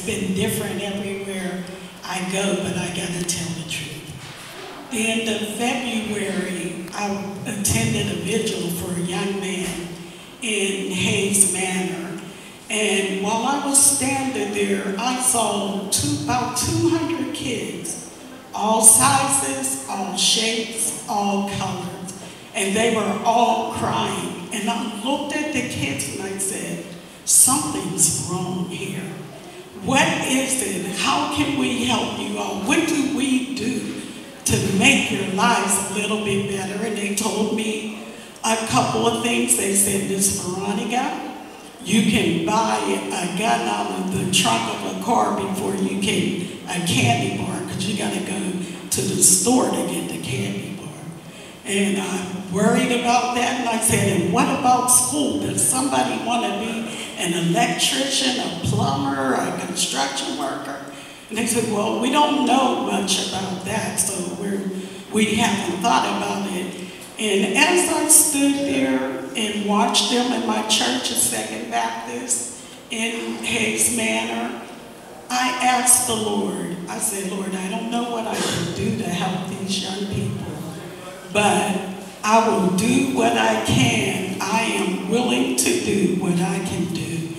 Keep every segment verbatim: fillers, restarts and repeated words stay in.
it's been different everywhere I go, but I gotta tell the truth. The end of February, I attended a vigil for a young man in Hayes Manor. And while I was standing there, I saw two, about two hundred kids, all sizes, all shapes, all colors. And they were all crying. And I looked at the kids and I said, something's wrong here. What is it? How can we help you all? What do we do to make your lives a little bit better? And they told me a couple of things. They said, Miss Veronica, you can buy a gun out of the trunk of a car before you can a candy bar, because you got to go to the store to get the candy bar. And I'm worried about that. And I said, and what about school? Does somebody want to be an electrician, a plumber, a construction worker? And they said, well, we don't know much about that, so we're, we haven't thought about it. And as I stood there and watched them in my church at Second Baptist in Hayes Manor, I asked the Lord, I said, Lord, I don't know what I can do to help these young people, but I will do what I can. I am willing to do what I can do.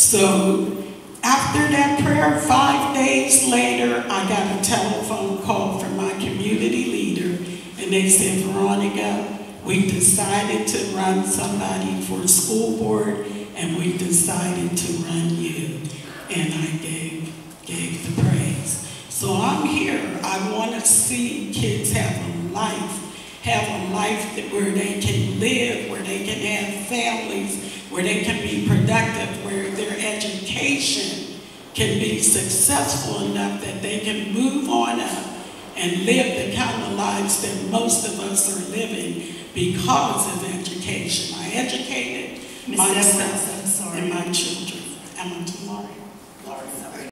So after that prayer, five days later, I got a telephone call from my community leader, and they said, Veronica, we decided to run somebody for school board, and we decided to run you. And I gave, gave the praise. So I'm here. I want to see kids have a life, have a life that where they can live, where they can have families, where they can be productive, where their education can be successful enough that they can move on up and live the kind of lives that most of us are living because of education. I educated myself and my children. I'm a Laurie. Laurie.